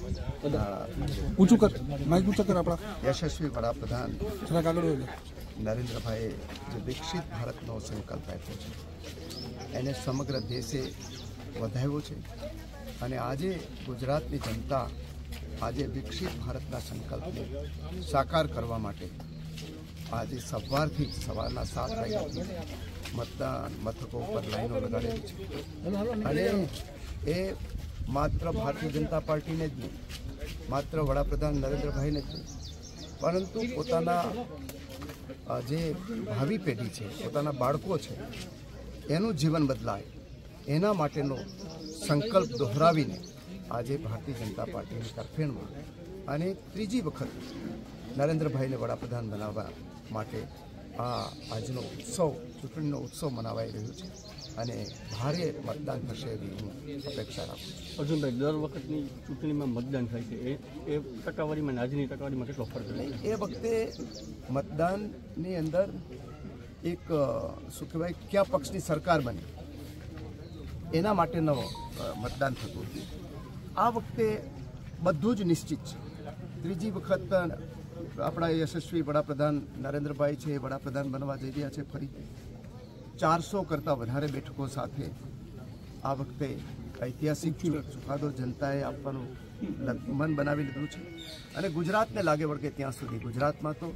ऊंचू कर माइक ऊंचा कर अपना यशस्वी वडाप्रधान थोड़ा नरेंद्र भाई जो विकसित भारतનો સંકલ્પ આપ્યો છે એને સમગ્ર દેશે વધાવ્યો છે અને આજે ગુજરાતની જનતા આજે વિકસિત ભારતના સંકલ્પને સાકાર કરવા માટે આજે સવારથી સવારના 7 વાગ્યાથી મતદાન મથકો પર લાઈનો લગાડેલી છે અને એ માત્ર ભારતીય જનતા પાર્ટીને જ નહીં માત્ર વડાપ્રધાન નરેન્દ્રભાઈને જ નહીં પરંતુ પોતાના જે ભાવિ પેઢી છે પોતાના બાળકો છે એનું જીવન બદલાય એના માટેનો સંકલ્પ દોહરાવીને આજે ભારતીય જનતા પાર્ટીની તરફેણમાં અને ત્રીજી વખત નરેન્દ્રભાઈને વડાપ્રધાન બનાવવા માટે આજનો ઉત્સવ ચૂંટણીનો ઉત્સવ મનાવાઈ રહ્યો છે અને ભારે મતદાન થશે એવી હું અપેક્ષા રાખું છું। અર્જુનભાઈ, દર વખતની ચૂંટણીમાં મતદાન થાય છે એ ટકાવારીમાં આજની ટકાવારીમાં કેટલો ફરક છે? એ વખતે મતદાનની અંદર એક શું કહેવાય કયા પક્ષની સરકાર બની એના માટેનો મતદાન થતું હતું। આ વખતે બધું જ નિશ્ચિત છે। ત્રીજી વખત આપણા યશસ્વી વડાપ્રધાન નરેન્દ્રભાઈ છે વડાપ્રધાન બનવા જઈ રહ્યા છે ફરી 400 કરતાં વધારે બેઠકો સાથે આ વખતે ઐતિહાસિક ચુકાદો જનતાએ આપવાનું મન બનાવી લીધું છે અને ગુજરાતને લાગે વળગે ત્યાં સુધી ગુજરાતમાં તો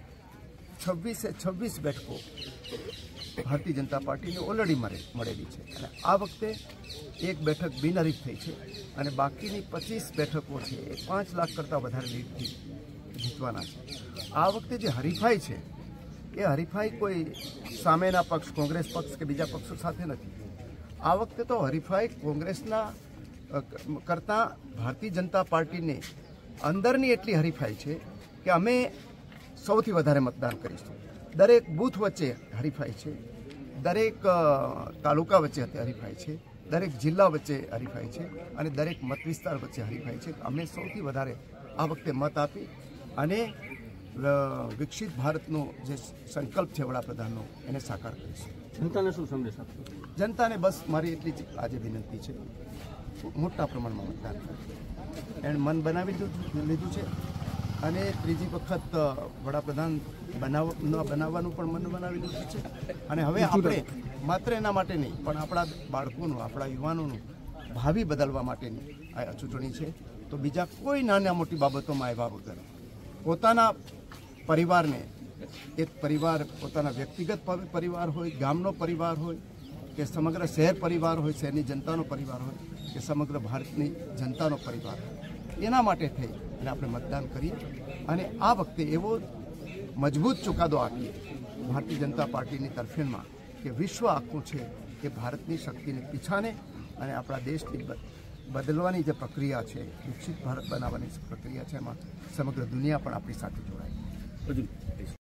26 બેઠકો ભારતીય જનતા પાર્ટીને ઓલરેડી મળેલી છે અને આ વખતે એક બેઠક બિનહરીફ થઈ છે અને બાકીની 25 બેઠકો છે એ 5 લાખ કરતાં વધારે લીડથી જીતવાના છે। આ વખતે જે હરીફાઈ છે એ હરીફાઈ કોઈ સામેના પક્ષ કોંગ્રેસ પક્ષ કે બીજા પક્ષો સાથે નથી। આ વખતે તો હરીફાઈ કોંગ્રેસના કરતાં ભારતીય જનતા પાર્ટીને અંદરની એટલી હરીફાઈ છે કે અમે સૌથી વધારે મતદાન કરીશું। દરેક બૂથ વચ્ચે હરીફાઈ છે, દરેક તાલુકા વચ્ચે હરીફાઈ છે, દરેક જિલ્લા વચ્ચે હરીફાઈ છે અને દરેક મત વિસ્તાર વચ્ચે હરીફાઈ છે। અમે સૌથી વધારે આ વખતે મત આપી અને વિકસિત ભારતનો જે સંકલ્પ છે વડાપ્રધાનનો એને સાકાર કરીશું। જનતાને શું સંદેશ આપશો? જનતાને બસ મારી એટલી જ આજે વિનંતી છે મોટા પ્રમાણમાં મતદાન કરે એણે મન બનાવી લીધું છે અને ત્રીજી વખત વડાપ્રધાન બનાવવાનું પણ મન બનાવી લીધું છે અને હવે આપણે માત્ર એના માટે નહીં પણ આપણા બાળકોનું આપણા યુવાનોનું ભાવિ બદલવા માટેની આ ચૂંટણી છે। તો બીજા કોઈ નાના મોટી બાબતોમાં આવ્યા વગર પોતાના પરિવારને એક પરિવાર પોતાના વ્યક્તિગત પરિવાર હોય ગામનો પરિવાર હોય કે સમગ્ર શહેર પરિવાર હોય શહેરની જનતાનો પરિવાર હોય કે સમગ્ર ભારતની જનતાનો પરિવાર હોય એના માટે થઈ અને આપણે મતદાન કરીએ અને આ વખતે એવો મજબૂત ચુકાદો આપીએ ભારતીય જનતા પાર્ટીની તરફેણમાં કે વિશ્વ આખું છે કે ભારતની શક્તિને પીછાને અને આપણા દેશની બદલવાની જે પ્રક્રિયા છે વિકસિત ભારત બનાવવાની પ્રક્રિયા છે એમાં સમગ્ર દુનિયા પણ આપણી સાથે જોડાય।